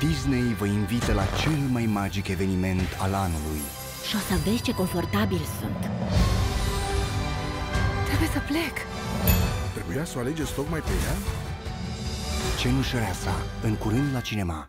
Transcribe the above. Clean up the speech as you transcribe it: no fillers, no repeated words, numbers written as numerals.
Disney vă invită la cel mai magic eveniment al anului. Și o să vezi ce confortabil sunt. Trebuie să plec. Trebuia să o alegeți tocmai pe ea? Cenușăreasa, în curând la cinema.